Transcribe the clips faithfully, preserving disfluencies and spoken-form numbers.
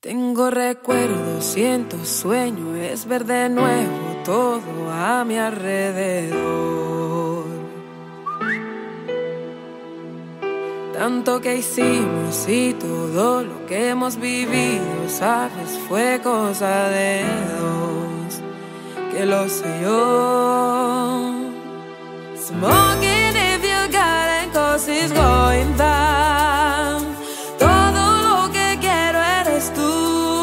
Tengo recuerdos, siento sueño, es ver de nuevo todo a mi alrededor. Tanto que hicimos y todo lo que hemos vivido, sabes, fue cosa de dos, que lo sé yo. Smoking if you got it, cause it's going down. Todo lo que quiero eres tú.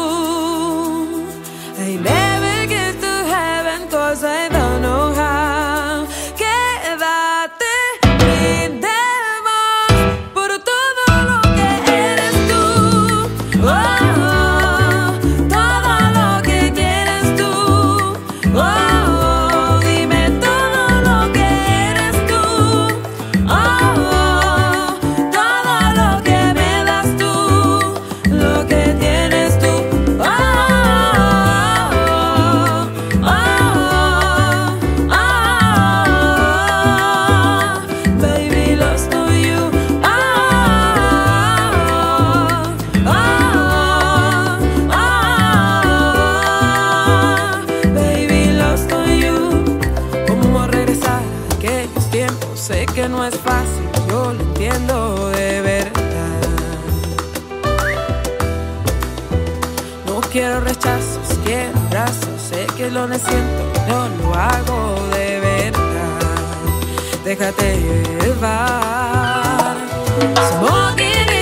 I never get to heaven cause I don't know how. Quédate in the box por todo lo que eres tú. Oh, oh, todo lo que quieres tú. Oh, oh, dime todo lo que eres tú. Oh, oh, todo lo que me das tú, lo que tienes tú. Oh, oh, oh, oh, oh, baby, lost to you. Oh, oh, oh, oh, baby, lost to you. ¿Cómo regresar a aquellos tiempos? Sé que no es fácil, yo lo entiendo de verdad. No quiero rechazos, quiero abrazos. Sé que lo necesito, yo lo hago de verdad. Déjate llevar. Smoking